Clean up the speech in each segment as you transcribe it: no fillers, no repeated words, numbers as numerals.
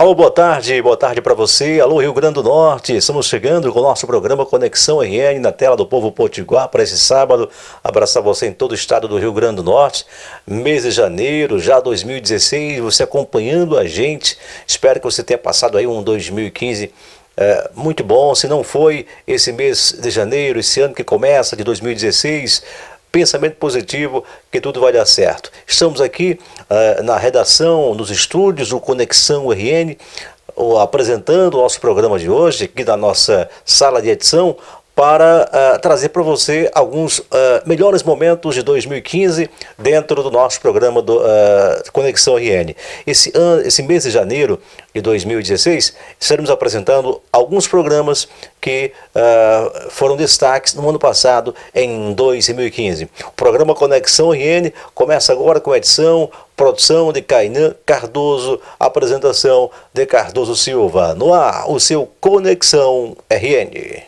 Alô, boa tarde para você. Alô, Rio Grande do Norte. Estamos chegando com o nosso programa Conexão RN na tela do Povo Potiguar para esse sábado. Abraçar você em todo o estado do Rio Grande do Norte. Mês de janeiro, já 2016, você acompanhando a gente. Espero que você tenha passado aí um 2015 muito bom. Se não foi esse mês de janeiro, esse ano que começa de 2016, pensamento positivo, que tudo vai dar certo. Estamos aqui na redação, nos estúdios do Conexão RN, apresentando o nosso programa de hoje, aqui da nossa sala de edição, para trazer para você alguns melhores momentos de 2015 dentro do nosso programa do Conexão RN. Esse mês de janeiro de 2016, estaremos apresentando alguns programas que foram destaques no ano passado, em 2015. O programa Conexão RN começa agora com a edição, produção de Kainan Cardoso, apresentação de Cardoso Silva. No ar, o seu Conexão RN.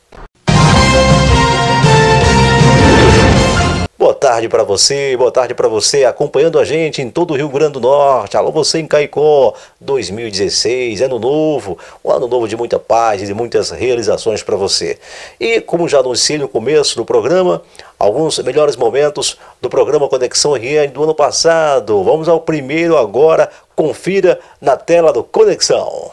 Boa tarde para você acompanhando a gente em todo o Rio Grande do Norte. Alô, você em Caicó, 2016, ano novo, um ano novo de muita paz e de muitas realizações para você. E como já anunciei no começo do programa, alguns melhores momentos do programa Conexão RN do ano passado. Vamos ao primeiro agora, confira na tela do Conexão.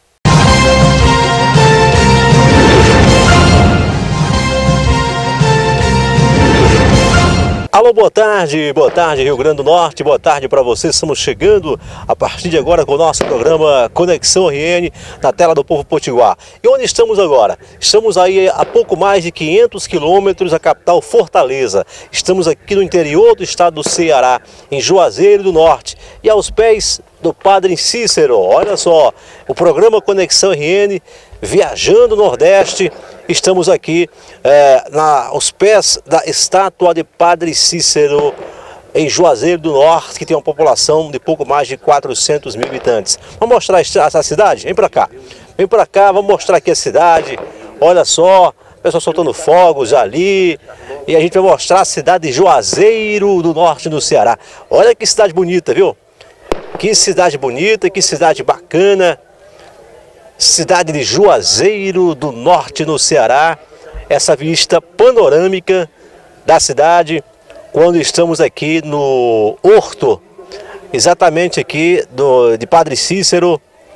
Alô, boa tarde Rio Grande do Norte, boa tarde para você. Estamos chegando a partir de agora com o nosso programa Conexão RN na tela do Povo Potiguar. E onde estamos agora? Estamos aí a pouco mais de 500 quilômetros da capital Fortaleza. Estamos aqui no interior do estado do Ceará, em Juazeiro do Norte, e aos pés do Padre Cícero. Olha só, o programa Conexão RN viajando no Nordeste. Estamos aqui aos pés da estátua de Padre Cícero, em Juazeiro do Norte, que tem uma população de pouco mais de 400 mil habitantes. Vamos mostrar essa cidade? Vem para cá, vamos mostrar aqui a cidade. Olha só, o pessoal soltando fogos ali. E a gente vai mostrar a cidade de Juazeiro do Norte, no Ceará. Olha que cidade bonita, viu? Que cidade bonita, que cidade bacana. Cidade de Juazeiro do Norte, no Ceará. Essa vista panorâmica da cidade quando estamos aqui no Horto, exatamente aqui de Padre Cícero,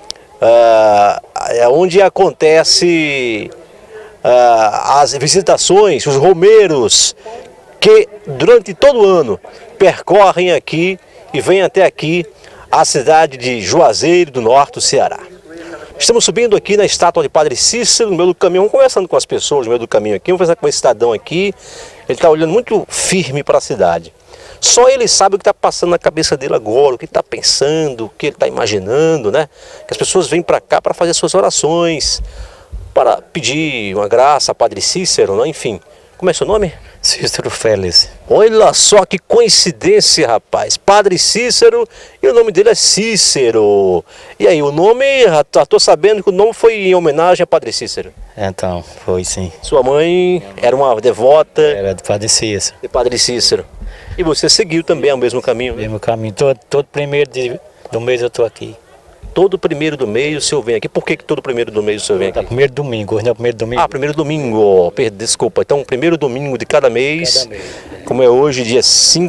onde acontece as visitações, os romeiros que durante todo o ano percorrem aqui e vêm até aqui a cidade de Juazeiro do Norte, do Ceará. Estamos subindo aqui na estátua de Padre Cícero, no meio do caminho, vamos conversando com as pessoas no meio do caminho aqui, vamos conversar com esse cidadão aqui. Ele está olhando muito firme para a cidade. Só ele sabe o que está passando na cabeça dele agora, o que está pensando, o que ele está imaginando, né? Que as pessoas vêm para cá para fazer suas orações, para pedir uma graça a Padre Cícero, né? Enfim. Como é seu nome? Cícero Félix. Olha só que coincidência, rapaz. Padre Cícero e o nome dele é Cícero. E aí, o nome, já estou sabendo que o nome foi em homenagem a Padre Cícero. Então, foi sim. Sua mãe era uma devota? Era de Padre Cícero. De Padre Cícero. E você seguiu também o mesmo caminho? O mesmo caminho. Todo primeiro do mês eu estou aqui. Todo primeiro do mês o senhor vem aqui. Por que todo primeiro do mês o senhor vem aqui? Primeiro domingo, hoje não é o primeiro domingo. Ah, primeiro domingo, desculpa. Então, primeiro domingo de cada mês, como é hoje, dia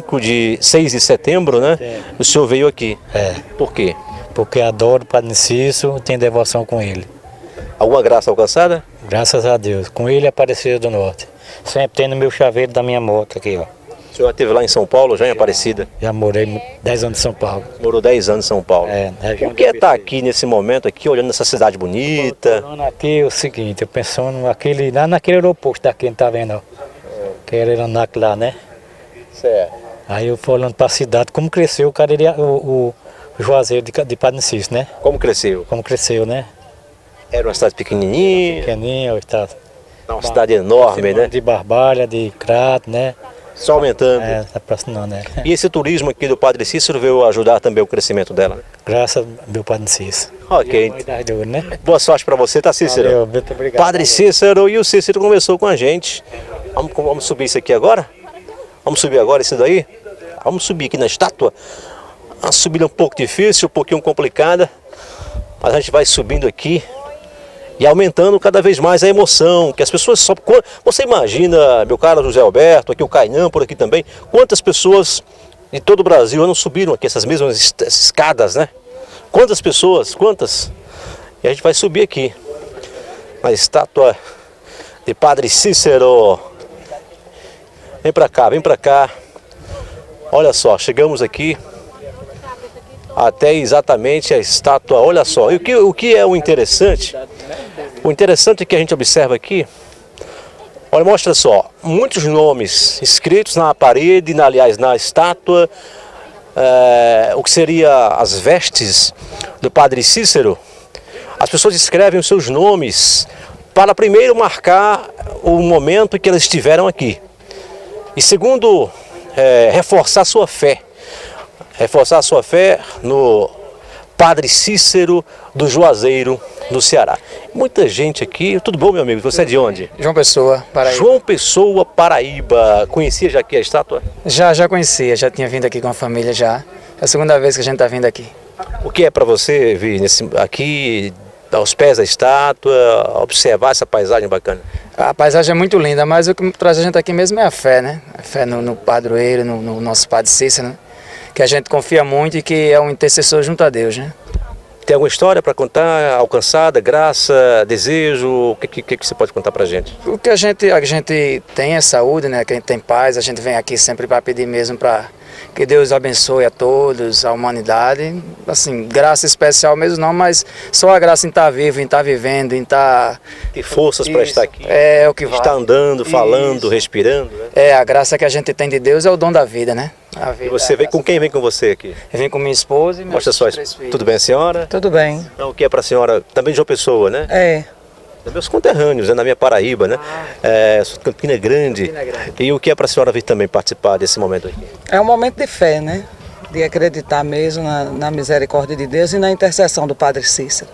6 de setembro, né? O senhor veio aqui. É. Por quê? Porque adoro o Padre Cícero, tenho devoção com ele. Alguma graça alcançada? Graças a Deus. Com ele Aparecida do Norte. Sempre tem no meu chaveiro da minha moto aqui, ó. O senhor esteve lá em São Paulo, já em Aparecida? Já morei 10 anos em São Paulo. Morou 10 anos em São Paulo. O que é estar aqui nesse momento, aqui, olhando essa cidade bonita? Aqui é o seguinte, eu pensando lá naquele aeroporto daqui, não tá vendo, ó. Que era Iranac lá, né? Certo. Aí eu fui olhando para a cidade, como cresceu o Juazeiro de Padre Cícero, né? Como cresceu? Como cresceu, né? Era uma cidade pequenininha? Pequenininha, está. Uma cidade enorme, né? De Barbalha, de Crato, né? Só aumentando. Está aproximando, né? E esse turismo aqui do Padre Cícero veio ajudar também o crescimento dela? Graças ao meu Padre Cícero. Ok. Né? Boa sorte para você, tá, Cícero? Valeu, muito obrigado. Padre Cícero, e o Cícero conversou com a gente. Vamos subir isso aqui agora? Vamos subir agora isso daí? Vamos subir aqui na estátua. Uma subida um pouco difícil, um pouquinho complicada. Mas a gente vai subindo aqui e aumentando cada vez mais a emoção, que as pessoas só... Você imagina, meu caro José Alberto, aqui o Kainan por aqui também, quantas pessoas de todo o Brasil não subiram aqui essas mesmas escadas, né? Quantas pessoas, quantas? E a gente vai subir aqui na estátua de Padre Cícero. Vem pra cá, vem pra cá. Olha só, chegamos aqui até exatamente a estátua, olha só. E o que é o interessante? O interessante é que a gente observa aqui, olha, mostra só, muitos nomes escritos na parede, aliás, na estátua, o que seria as vestes do Padre Cícero. As pessoas escrevem os seus nomes para primeiro marcar o momento em que elas estiveram aqui. E segundo, reforçar sua fé. Reforçar sua fé no Padre Cícero do Juazeiro, no Ceará. Muita gente aqui. Tudo bom, meu amigo? Você é de onde? João Pessoa, Paraíba. João Pessoa, Paraíba. Conhecia já aqui a estátua? Já conhecia, já tinha vindo aqui com a família já. É a segunda vez que a gente está vindo aqui. O que é para você vir aqui aos pés da estátua, observar essa paisagem bacana? A paisagem é muito linda, mas o que traz a gente aqui mesmo é a fé, né? A fé no padroeiro, no nosso Padre Cícero, né? Que a gente confia muito e que é um intercessor junto a Deus, né? Tem alguma história para contar, alcançada, graça, desejo? O que você pode contar para a gente? O que a gente tem é saúde, né? Quem tem paz, a gente vem aqui sempre para pedir mesmo para que Deus abençoe a todos, a humanidade. Assim, graça especial mesmo não, mas só a graça em estar vivo, em estar vivendo, em estar... Ter forças para estar aqui. É o que vale. Estar andando, falando, Isso. Respirando. Né? É, a graça que a gente tem de Deus é o dom da vida, né? A vida, e você vem com quem vem com você aqui? Eu venho com minha esposa e meus Mostra só, 3 filhos. tudo bem a senhora? Tudo bem. Então, o que é para a senhora? Também de João Pessoa, né? É. Meus conterrâneos, né? Na minha Paraíba, né? Sou de Campina Grande. E o que é para a senhora vir também participar desse momento aqui? É um momento de fé, né? De acreditar mesmo na misericórdia de Deus e na intercessão do Padre Cícero.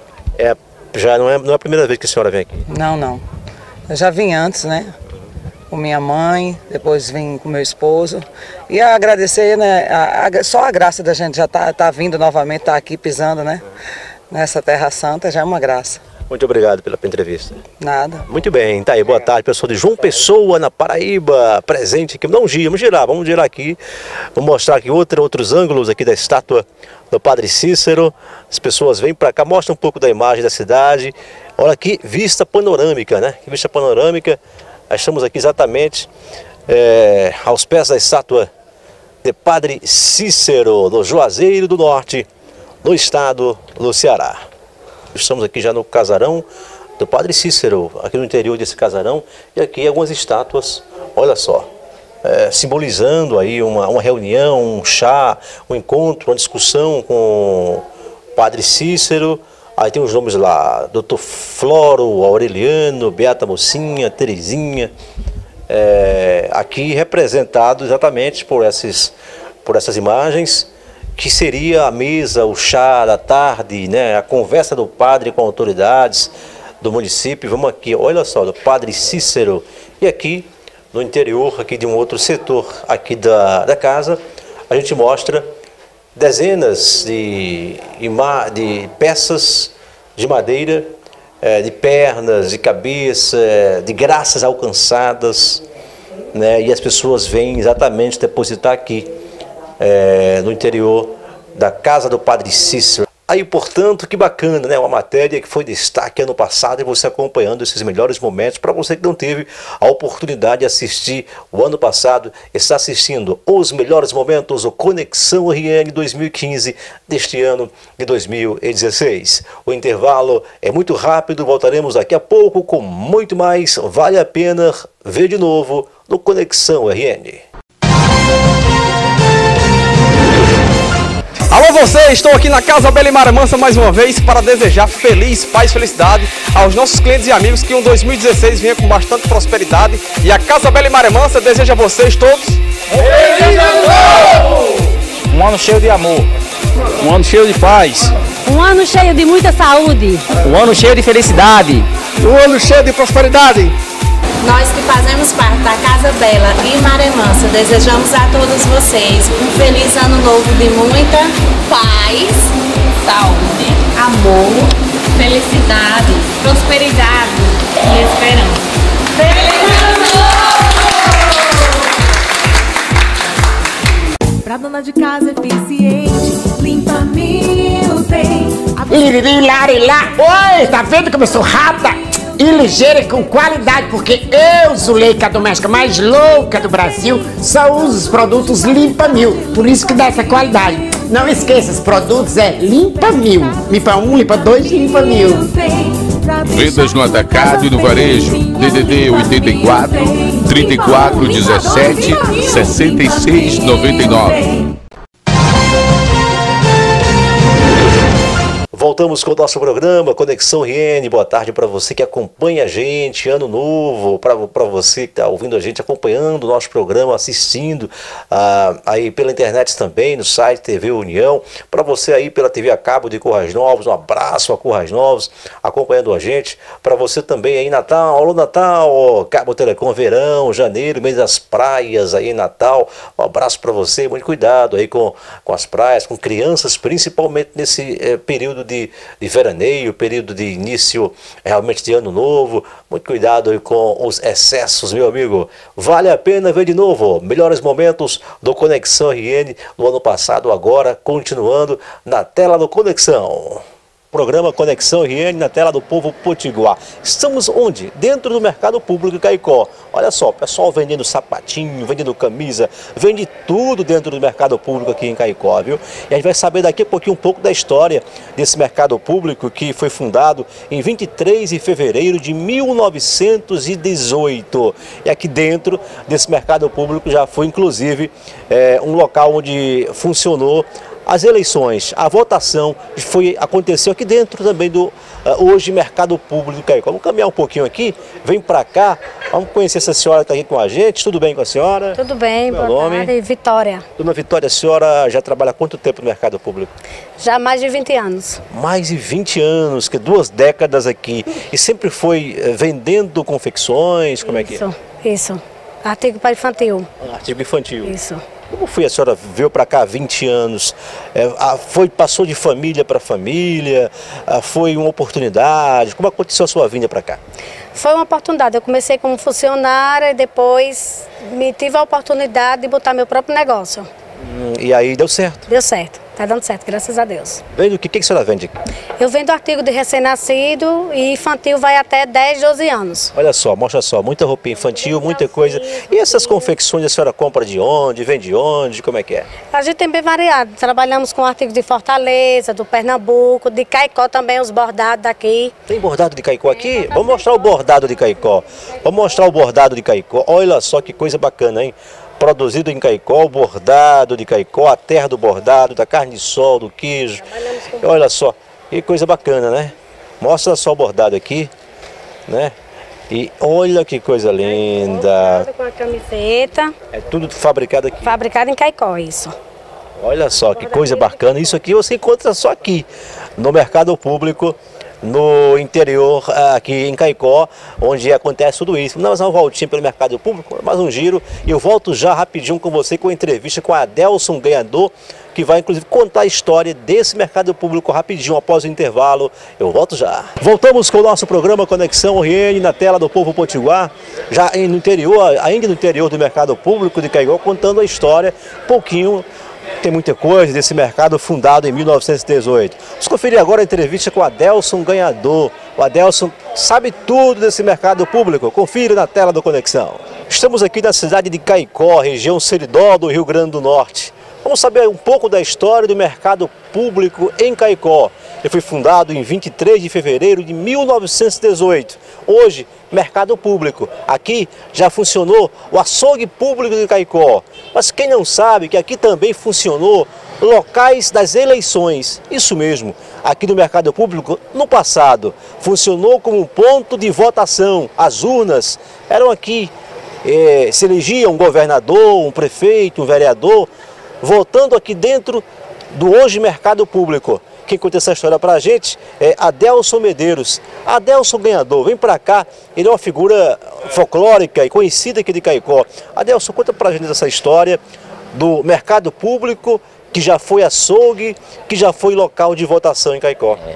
Já não é a primeira vez que a senhora vem aqui? Não. Eu já vim antes, né? Com minha mãe, depois vim com meu esposo. E agradecer, né? Só a graça da gente já tá vindo novamente, tá aqui pisando, né? Nessa Terra Santa já é uma graça. Muito obrigado pela entrevista. Nada. Muito bem, tá aí, boa tarde, pessoal de João Pessoa, na Paraíba, presente aqui. Vamos girar aqui, vamos mostrar aqui outros ângulos aqui da estátua do Padre Cícero. As pessoas vêm para cá, mostram um pouco da imagem da cidade. Olha aqui, vista panorâmica, né? Que vista panorâmica. Nós estamos aqui exatamente aos pés da estátua de Padre Cícero, do Juazeiro do Norte, no estado do Ceará. Estamos aqui já no casarão do Padre Cícero, aqui no interior desse casarão, e aqui algumas estátuas, olha só, simbolizando aí uma reunião, um chá, um encontro, uma discussão com o Padre Cícero. Aí tem os nomes lá, Dr. Floro, Aureliano, Beata Mocinha, Terezinha, aqui representado exatamente por essas imagens, que seria a mesa, o chá da tarde, né? A conversa do padre com autoridades do município. Vamos aqui, olha só, do Padre Cícero. E aqui, no interior, aqui de um outro setor aqui da casa, a gente mostra dezenas de peças de madeira, de pernas, de cabeça, de graças alcançadas, né? E as pessoas vêm exatamente depositar aqui, no interior da casa do Padre Cícero. Aí, portanto, que bacana, né? Uma matéria que foi destaque ano passado e você acompanhando esses melhores momentos. Para você que não teve a oportunidade de assistir o ano passado, está assistindo os melhores momentos, o Conexão RN 2015 deste ano de 2016. O intervalo é muito rápido, voltaremos daqui a pouco com muito mais. Vale a pena ver de novo no Conexão RN. Alô você, estou aqui na Casa Bela e Maré Mansa mais uma vez para desejar feliz, paz e felicidade aos nossos clientes e amigos, que um 2016 venha com bastante prosperidade, e a Casa Bela e Maré Mansa deseja a vocês todos Feliz Ano Novo! Um ano cheio de amor, um ano cheio de paz, um ano cheio de muita saúde, um ano cheio de felicidade, um ano cheio de prosperidade. Nós que fazemos parte da Casa Bela e Maré Mansa desejamos a todos vocês um feliz ano novo de muita paz, saúde, amor, felicidade, prosperidade e esperança. Pra dona de casa eficiente, Limpa Mil tem. Lirilarilá. Oi, tá vendo como eu sou rápida e ligeira e com qualidade? Porque eu, Zuleika, a doméstica mais louca do Brasil, só uso os produtos Limpa Mil. Por isso que dá essa qualidade. Não esqueça, os produtos é Limpa Mil. Limpa 1, Limpa 2, Limpa Mil. Vendas no atacado e no varejo. DDD 84 34 17 66 99. Voltamos com o nosso programa Conexão RN. Boa tarde para você que acompanha a gente, ano novo, para você que está ouvindo a gente, acompanhando o nosso programa, assistindo aí pela internet também, no site TV União, para você aí pela TV a cabo de Currais Novos, um abraço a Currais Novos, acompanhando a gente, para você também aí Natal, alô Natal, Cabo Telecom Verão, janeiro, mês das praias aí Natal, um abraço para você, muito cuidado aí com as praias, com crianças, principalmente nesse período de veraneio, período de início realmente de ano novo. Muito cuidado aí com os excessos, meu amigo. Vale a pena ver de novo melhores momentos do Conexão RN no ano passado, agora continuando na tela do Conexão. Programa Conexão RN na tela do Povo Potiguar. Estamos onde? Dentro do mercado público de Caicó. Olha só, o pessoal vendendo sapatinho, vendendo camisa, vende tudo dentro do mercado público aqui em Caicó, viu? E a gente vai saber daqui a pouquinho um pouco da história desse mercado público que foi fundado em 23 de fevereiro de 1918. E aqui dentro desse mercado público já foi inclusive um local onde funcionou as eleições, a votação aconteceu aqui dentro também do hoje Mercado Público do Caicó. Vamos caminhar um pouquinho aqui, vem pra cá, vamos conhecer essa senhora que está aqui com a gente. Tudo bem com a senhora? Tudo bem, Meu boa nome? tarde, Vitória. Dona Vitória, a senhora já trabalha há quanto tempo no Mercado Público? Já há mais de 20 anos. Mais de 20 anos, que 2 décadas aqui. E sempre foi vendendo confecções, como é que é? Isso. Artigo para infantil. Artigo infantil. Isso. Como foi? A senhora veio para cá há 20 anos, passou de família para família, foi uma oportunidade? Como aconteceu a sua vinda para cá? Foi uma oportunidade. Eu comecei como funcionária e depois tive a oportunidade de botar meu próprio negócio. E aí deu certo? Deu certo. Está dando certo, graças a Deus. Vende o que a senhora vende? Eu vendo artigo de recém-nascido e infantil vai até 10, 12 anos. Olha só, mostra só, muita roupinha infantil, muita coisa. E essas confecções a senhora compra de onde, vende de onde, como é que é? A gente tem bem variado. Trabalhamos com artigos de Fortaleza, do Pernambuco, de Caicó também, os bordados daqui. Tem bordado de Caicó aqui? Vamos mostrar o bordado de Caicó. Vamos mostrar o bordado de Caicó. Olha só que coisa bacana, hein? Produzido em Caicó, o bordado de Caicó, a terra do bordado, da carne de sol, do queijo. Olha só, que coisa bacana, né? Mostra só o bordado aqui, né? E olha que coisa linda. Com a camiseta. É tudo fabricado aqui. Fabricado em Caicó, isso. Olha só que coisa bacana. Isso aqui você encontra só aqui, no mercado público, no interior, aqui em Caicó, onde acontece tudo isso. Nós vamos voltinho pelo mercado público, mais um giro, e eu volto já rapidinho com você com a entrevista com a Adelson Ganhador, que vai inclusive contar a história desse mercado público rapidinho após o intervalo. Eu volto já. Voltamos com o nosso programa Conexão RN na tela do Povo Potiguar, já no interior, ainda no interior do mercado público de Caicó, contando a história um pouquinho. Tem muita coisa desse mercado fundado em 1918. Vamos conferir agora a entrevista com o Adelson Ganhador. O Adelson sabe tudo desse mercado público. Confira na tela do Conexão. Estamos aqui na cidade de Caicó, região Seridó do Rio Grande do Norte. Vamos saber um pouco da história do mercado público em Caicó. Ele foi fundado em 23 de fevereiro de 1918. Hoje, mercado público. Aqui já funcionou o açougue público de Caicó. Mas quem não sabe que aqui também funcionou locais das eleições. Isso mesmo, aqui no mercado público, no passado, funcionou como um ponto de votação. As urnas eram aqui. Se elegia um governador, um prefeito, um vereador, votando aqui dentro do hoje mercado público. Quem conta essa história pra gente é Adelson Medeiros. Adelson Ganhador, vem pra cá, ele é uma figura folclórica e conhecida aqui de Caicó. Adelson, conta pra gente essa história do mercado público, que já foi açougue, que já foi local de votação em Caicó.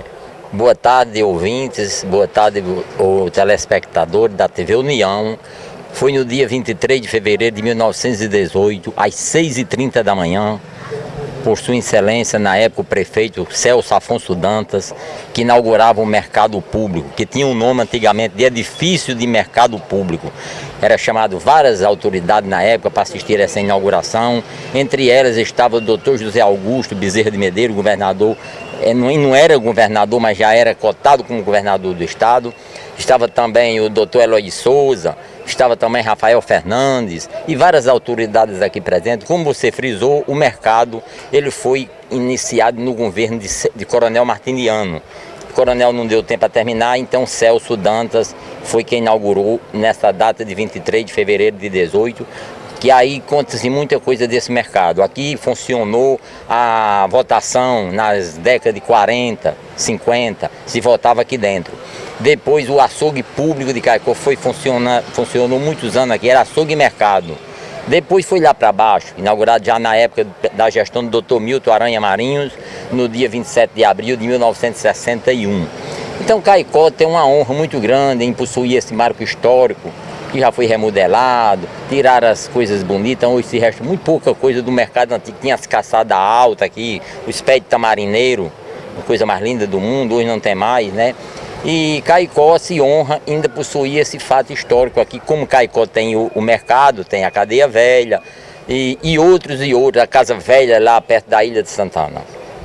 Boa tarde, ouvintes, boa tarde, o telespectador da TV União. Foi no dia 23 de fevereiro de 1918, às 6h30 da manhã, por sua excelência, na época, o prefeito Celso Afonso Dantas, que inaugurava o mercado público, que tinha um nome antigamente de edifício de mercado público. Era chamado várias autoridades na época para assistir a essa inauguração. Entre elas estava o doutor José Augusto Bezerra de Medeiros, governador. Não era governador, mas já era cotado como governador do estado. Estava também o doutor Eloy de Souza, estava também Rafael Fernandes e várias autoridades aqui presentes. Como você frisou, o mercado ele foi iniciado no governo de Coronel Martiniano. O coronel não deu tempo a terminar, então Celso Dantas foi quem inaugurou nessa data de 23 de fevereiro de 18, que aí conta-se muita coisa desse mercado. Aqui funcionou a votação nas décadas de 40, 50, se votava aqui dentro. Depois o açougue público de Caicó funcionou muitos anos aqui, era açougue mercado. Depois foi lá para baixo, inaugurado já na época da gestão do Dr. Milton Aranha Marinhos, no dia 27 de abril de 1961. Então Caicó tem uma honra muito grande em possuir esse marco histórico, que já foi remodelado, tiraram as coisas bonitas. Hoje se resta muito pouca coisa do mercado antigo. Tinha as caçadas altas aqui, os pés de tamarineiro, a coisa mais linda do mundo, hoje não tem mais, né? E Caicó se honra ainda possuir esse fato histórico aqui, como Caicó tem o mercado, tem a cadeia velha e outros, a casa velha lá perto da Ilha de Santana.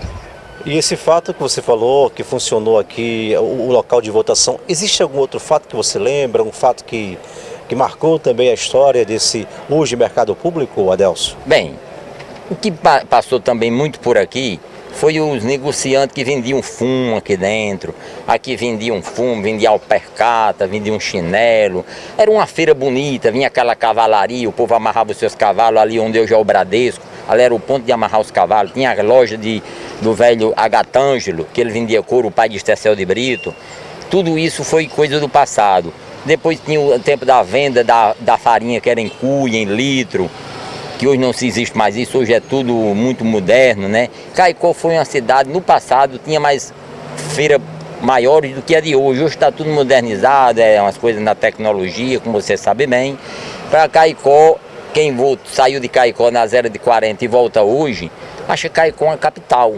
E esse fato que você falou, que funcionou aqui, o local de votação, existe algum outro fato que você lembra, um fato que marcou também a história desse hoje mercado público, Adelso? Bem, o que passou também muito por aqui foi os negociantes que vendiam fumo aqui dentro. Aqui vendiam fumo, vendiam alpercata, vendiam chinelo. Era uma feira bonita, vinha aquela cavalaria, o povo amarrava os seus cavalos ali onde hoje é o Bradesco. Ali era o ponto de amarrar os cavalos. Tinha a loja do velho Agatângelo, que ele vendia couro, o pai de Estecel de Brito. Tudo isso foi coisa do passado. Depois tinha o tempo da venda da farinha, que era em cuia, em litro, que hoje não se existe mais isso, hoje é tudo muito moderno, né? Caicó foi uma cidade, no passado tinha mais feira maiores do que a de hoje. Hoje está tudo modernizado, umas coisas na tecnologia, como você sabe bem. Para Caicó, quem saiu de Caicó nas eras de 40 e volta hoje, acha Caicó uma capital.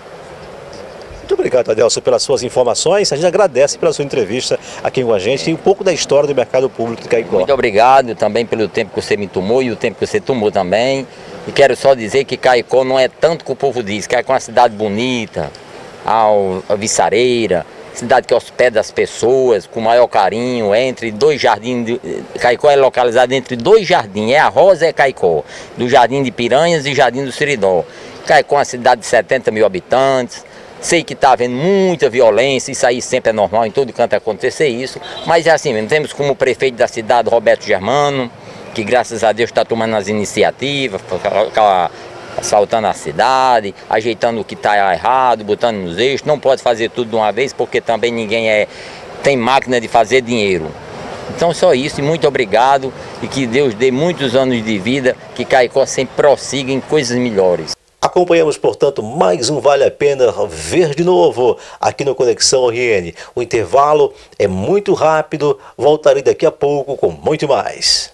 Muito obrigado, Adelso, pelas suas informações. A gente agradece pela sua entrevista aqui com a gente e um pouco da história do mercado público de Caicó. Muito obrigado também pelo tempo que você me tomou e o tempo que você tomou também. E quero só dizer que Caicó não é tanto que o povo diz. Caicó é uma cidade bonita, alvissareira, cidade que hospeda as pessoas com maior carinho, entre dois jardins. Caicó é localizado entre dois jardins, é a Rosa e é Caicó, do Jardim de Piranhas e Jardim do Seridó. Caicó é uma cidade de 70 mil habitantes. Sei que está havendo muita violência, isso aí sempre é normal, em todo canto acontecer isso, mas é assim mesmo. Temos como prefeito da cidade Roberto Germano, que graças a Deus está tomando as iniciativas, asfaltando a cidade, ajeitando o que está errado, botando nos eixos. Não pode fazer tudo de uma vez, porque também ninguém tem máquina de fazer dinheiro. Então só isso, e muito obrigado, e que Deus dê muitos anos de vida, que Caicó sempre prossiga em coisas melhores. Acompanhamos, portanto, mais um Vale a Pena Ver de novo aqui no Conexão RN. O intervalo é muito rápido, voltarei daqui a pouco com muito mais.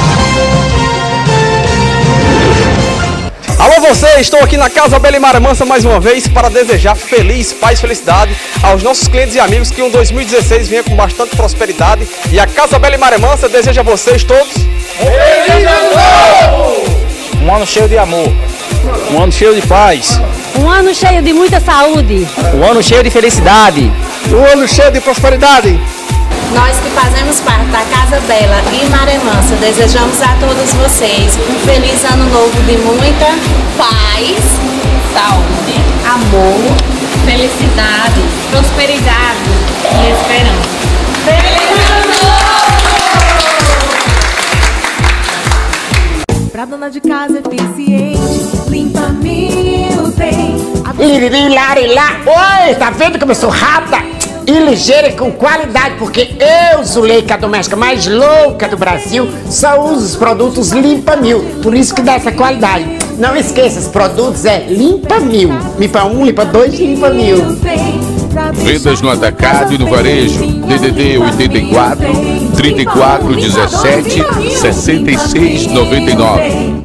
Alô você, estou aqui na Casa Bela e Mara Mansa mais uma vez para desejar feliz, paz e felicidade aos nossos clientes e amigos, que 2016 venha com bastante prosperidade, e a Casa Bela e Mara Mansa deseja a vocês todos Feliz Ano Novo! Um ano cheio de amor, um ano cheio de paz, um ano cheio de muita saúde, um ano cheio de felicidade, um ano cheio de prosperidade. Nós que fazemos parte da Casa Bela e Mara Mansa desejamos a todos vocês um feliz ano novo de muita paz, saúde, amor, felicidade, prosperidade e esperança. Feliz ano novo! Pra dona de casa eficiente, Limpa Mil tem. Lirilarilá. Oi, tá vendo como eu sou rápida e ligeira e com qualidade? Porque eu, Zuleika, a doméstica mais louca do Brasil, só uso os produtos Limpa Mil. Por isso que dá essa qualidade. Não esqueça, os produtos é Limpa Mil. Limpa 1, Limpa 2, Limpa Mil. Vendas no atacado e no varejo. DDD 84 34 17 66 99.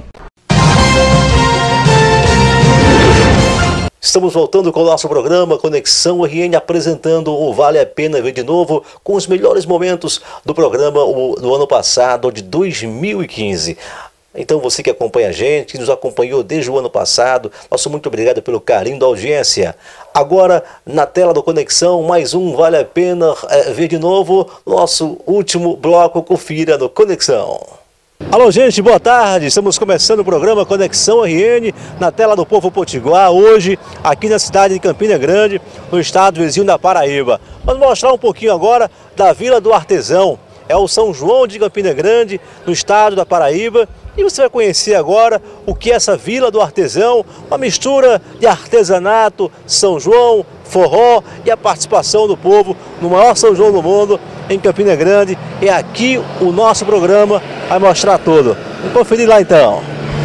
Estamos voltando com o nosso programa Conexão RN, apresentando o Vale a Pena Ver de Novo, com os melhores momentos do programa do ano passado, de 2015. Então você que acompanha a gente, que nos acompanhou desde o ano passado, nosso muito obrigado pelo carinho da audiência. Agora, na tela do Conexão, mais um Vale a Pena Ver de Novo, nosso último bloco, confira no Conexão. Alô gente, boa tarde, estamos começando o programa Conexão RN na tela do Povo Potiguar, hoje aqui na cidade de Campina Grande, no estado vizinho da Paraíba. Vamos mostrar um pouquinho agora da Vila do Artesão, é o São João de Campina Grande, no estado da Paraíba. E você vai conhecer agora o que é essa Vila do Artesão, uma mistura de artesanato, São João, forró e a participação do povo no maior São João do mundo, em Campina Grande. É aqui o nosso programa vai mostrar tudo. Vamos conferir lá então.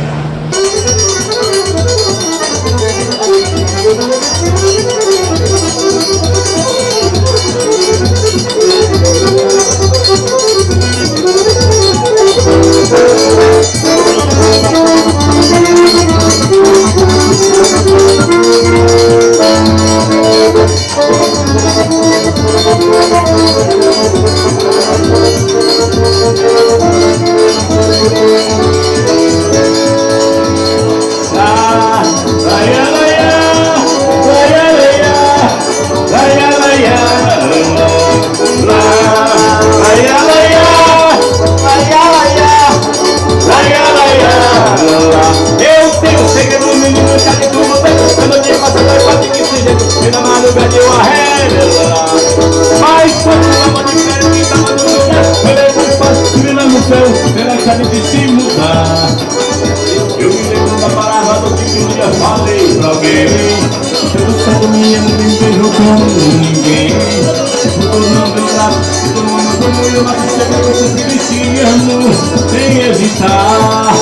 Sem hesitar.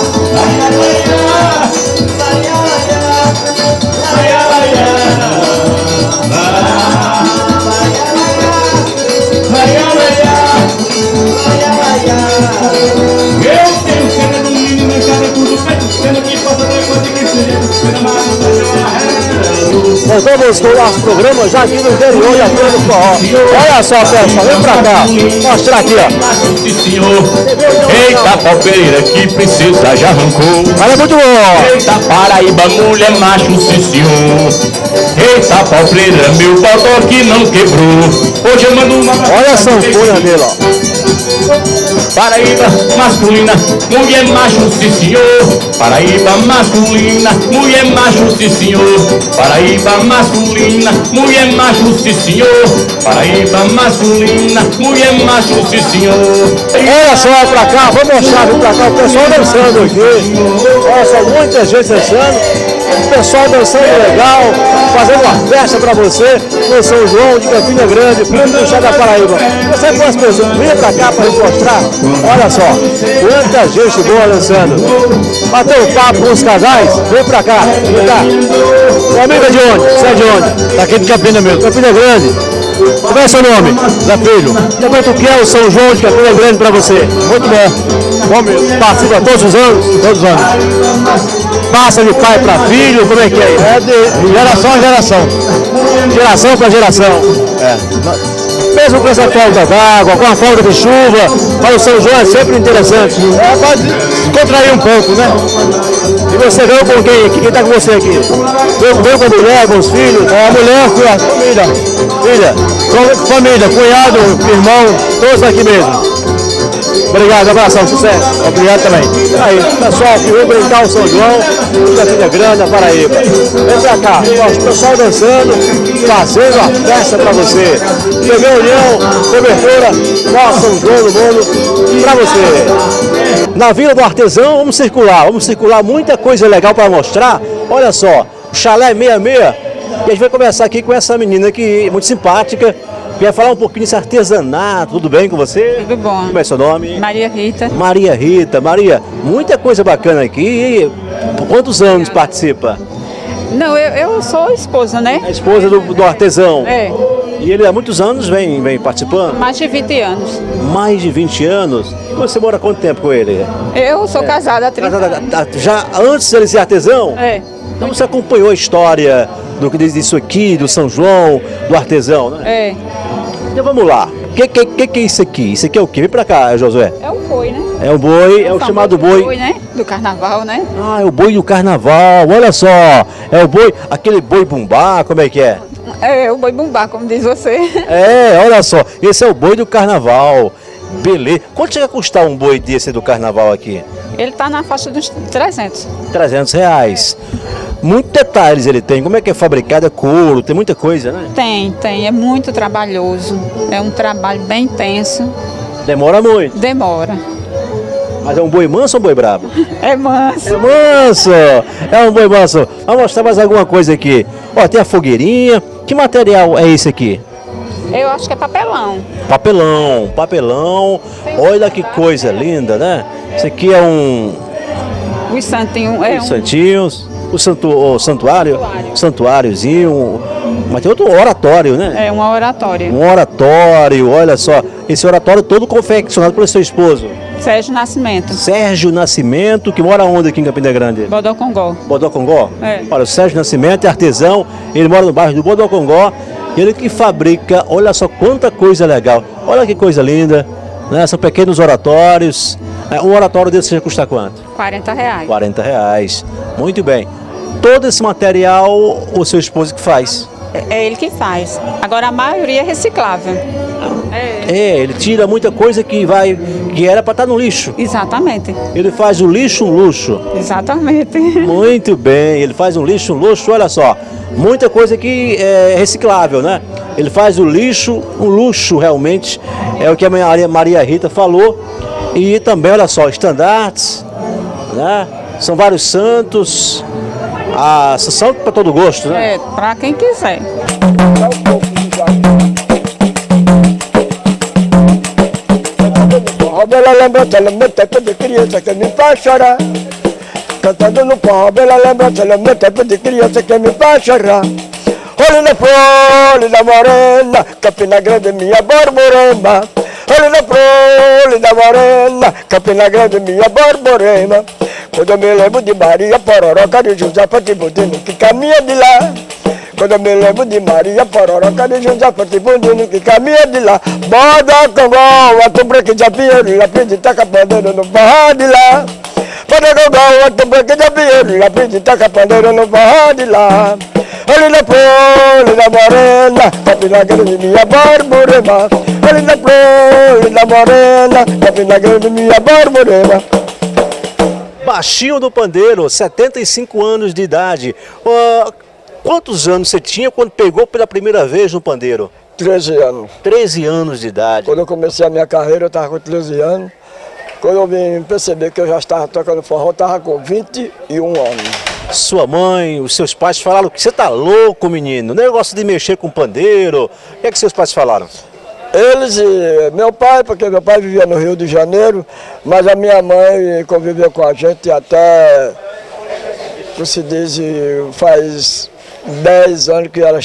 Voltamos com o nosso programa já aqui no interior e aqui no forró. Olha só, pessoal, vem pra cá, mostrar aqui, ó. Eita, palpeira, que princesa já arrancou. Olha, muito bom. Eita, Paraíba, mulher macho, sim senhor. Eita, palpeira, meu botão que não quebrou. Hoje eu mando uma... Olha a sanfona dele, ó. Paraíba masculina, mulher macho, sim senhor. Paraíba masculina, mulher macho, sim senhor. Paraíba masculina, mulher macho, sim senhor. Paraíba masculina, mulher macho, sim senhor. Olha só pra cá, vou mostrar, vem pra cá, o pessoal dançando aqui. Olha só, muita gente dançando. O pessoal dançando legal, fazendo uma festa pra você no São João de Campina Grande, no estado da Paraíba. Você com as pessoas, vem pra cá pra gente mostrar. Olha só, quanta gente boa dançando. Bateu um papo com os casais, vem pra cá, vem cá. Sua amiga é de onde? Você é de onde? Daqui de Campina mesmo. Campina Grande. Como é seu nome? Zé Filho. Comenta o que é o São João de Campina Grande pra você. Muito bom. Bom mesmo. Participa todos os anos? Todos os anos. Passa de pai para filho, como é que é? É de geração a geração. Geração para geração. É. Mesmo com essa falta d'água, com a falta de chuva, mas o São João é sempre interessante. É, pode contrair um pouco, né? E você veio com quem aqui? Quem está com você aqui? Veio com a mulher, com os filhos? É, a mulher, a família. Filha? Família, cunhado, irmão, todos aqui mesmo. Obrigado, abração, sucesso. Obrigado também. Aí, pessoal, que veio brincar o São João, da Campina Grande, da Paraíba. Vem pra cá, o pessoal dançando, fazendo a festa pra você. TV União, cobertura, nosso São João do mundo, pra você. Na Vila do Artesão, vamos circular muita coisa legal para mostrar. Olha só, o Chalé 66. E a gente vai começar aqui com essa menina que é muito simpática. Quer falar um pouquinho desse artesanato, tudo bem com você? Tudo bom. Como é seu nome? Maria Rita. Maria Rita. Maria, muita coisa bacana aqui. Por quantos anos participa? Não, eu sou esposa, né? A esposa do artesão. É. E ele há muitos anos vem participando? Mais de 20 anos. Mais de 20 anos? E você mora há quanto tempo com ele? Eu sou casada há 30 anos. Já antes dele ser artesão? É. Então você acompanhou a história disso aqui, do São João, do artesão, né? É. Então vamos lá. O que é isso aqui? Isso aqui é o quê? Vem pra cá, Josué. É um boi, né? É um boi, é o chamado boi. Boi, né? Do carnaval, né? Ah, é o boi do carnaval, olha só. É o boi, aquele boi bumbá, como é que é? É, o boi bumbá, como diz você. É, olha só, esse é o boi do carnaval. Beleza. Quanto chega a custar um boi desse do carnaval aqui? Ele tá na faixa dos 300. 300 reais. Muitos detalhes ele tem. Como é que é fabricado? É couro, tem muita coisa, né? Tem. É muito trabalhoso. É um trabalho bem intenso. Demora muito? Demora. Mas é um boi manso ou um boi brabo? É manso. É manso! É um boi manso. Vamos mostrar mais alguma coisa aqui. Ó, tem a fogueirinha. Que material é esse aqui? Eu acho que é papelão. Papelão. Olha que coisa linda, né? Isso aqui é Os santinhos. Os santinhos. O santuáriozinho. Mas tem outro oratório, né? É, uma oratória. Um oratório, olha só. Esse oratório todo confeccionado pelo seu esposo. Sérgio Nascimento. Sérgio Nascimento, que mora onde aqui em Campina Grande? Bodocongó. Bodocongó? É. Olha, o Sérgio Nascimento é artesão, ele mora no bairro do Bodocongó, ele que fabrica, olha só quanta coisa legal. Olha que coisa linda, né? São pequenos oratórios. Um oratório desse já custa quanto? 40 reais. 40 reais. Muito bem. Todo esse material, o seu esposo que faz? É ele que faz. Agora a maioria é reciclável. Ele tira muita coisa que era para estar no lixo. Exatamente. Ele faz o lixo um luxo. Exatamente. Muito bem, ele faz um lixo um luxo, olha só. Muita coisa que é reciclável, né? Ele faz o lixo um luxo, realmente. É o que a Maria Rita falou. E também, olha só, estandartes, né? São vários santos. São para todo gosto, né? É, para quem quiser. Bela lembrança, ela meu tempo de criança que me faz chorar. Cantando no forró, bela lembrança, ela meu tempo de criança que me faz chorar. Olha na flor da morena, Campina Grande, minha borborema. Olha na flor da morena, Campina Grande, minha borborema. Quando eu me lembro de Maria Pororoca de José Fatibundino, que caminha de lá. Quando eu me lembro de Maria Pororoca de José Fatibundino, que caminha de lá. Bodocongó, a tumbra que já vieram, a pedi taca pandeiro no forró de lá. Bodocongó, a tumbra que já vieram, a pedi taca pandeiro no forró de lá. Olha na flor da morena, Campina Grande, minha borborema. Olha na flor da morena, Campina Grande, minha borborema. Baixinho do Pandeiro, 75 anos de idade. Quantos anos você tinha quando pegou pela primeira vez no pandeiro? 13 anos. 13 anos de idade. Quando eu comecei a minha carreira, eu estava com 13 anos. Quando eu vim perceber que eu já estava tocando forró, eu estava com 21 anos. Sua mãe, os seus pais falaram que você está louco, menino. Negócio de mexer com pandeiro. O que é que seus pais falaram? Eles e meu pai, porque meu pai vivia no Rio de Janeiro, mas a minha mãe conviveu com a gente até, como se diz, faz 10 anos que ela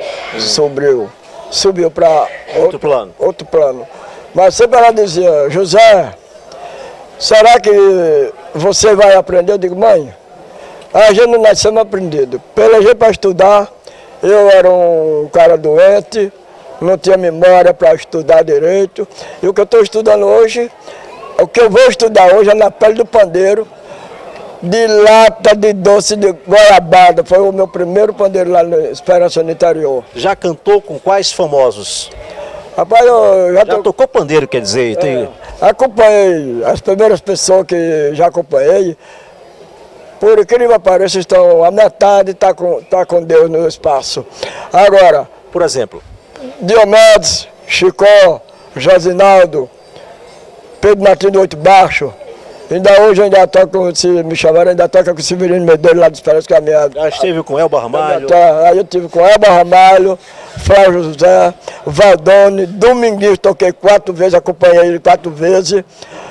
subiu para outro plano. Mas sempre ela dizia, José, será que você vai aprender? Eu digo, mãe, a gente não nasceu aprendido. Pelejei para estudar, eu era um cara doente, não tinha memória para estudar direito. E o que eu estou estudando hoje, o que eu vou estudar hoje é na pele do pandeiro, de lata de doce de goiabada. Foi o meu primeiro pandeiro lá na Esperança no interior. Já cantou com quais famosos? Rapaz, eu já tocou pandeiro, quer dizer? Acompanhei as primeiras pessoas que já acompanhei. Por incrível que pareça, estão a metade está com Deus no espaço. Agora, por exemplo, Diomedes, Chicó, Josinaldo, Pedro Martins do Oito Baixo. Ainda hoje ainda toco, se me chamaram, ainda toca com o Severino Medeiros lá dos Esperança, que é a minha... Já esteve com Elba Ramalho? Aí eu estive com Elba Ramalho, Flávio José, Valdone, Dominguinhos, toquei 4 vezes, acompanhei ele 4 vezes.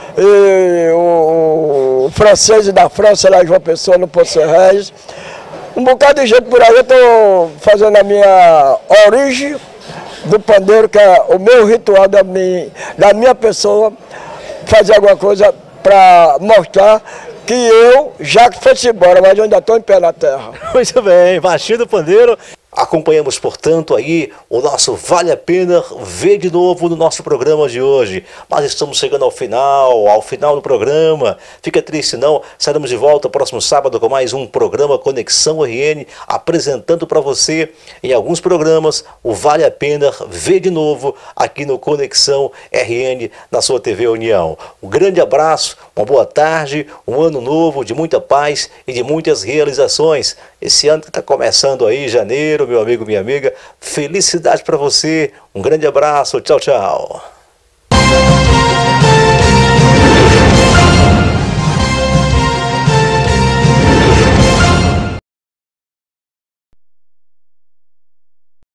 E o francês da França, lá em João Pessoa, no Poço Reis. Um bocado de gente por aí, eu estou fazendo a minha origem do pandeiro, que é o meu ritual da minha pessoa, fazer alguma coisa para mostrar que eu já fui embora, mas eu ainda estou em pé na terra. Muito bem, Marchinha do Pandeiro. Acompanhamos, portanto, aí o nosso Vale a Pena Ver de Novo no nosso programa de hoje. Mas estamos chegando ao final do programa. Fica triste não, estaremos de volta próximo sábado com mais um programa Conexão RN, apresentando para você em alguns programas o Vale a Pena Ver de Novo aqui no Conexão RN na sua TV União. Um grande abraço, uma boa tarde, um ano novo de muita paz e de muitas realizações. Esse ano que está começando aí, janeiro, meu amigo, minha amiga, felicidade para você, um grande abraço, tchau, tchau.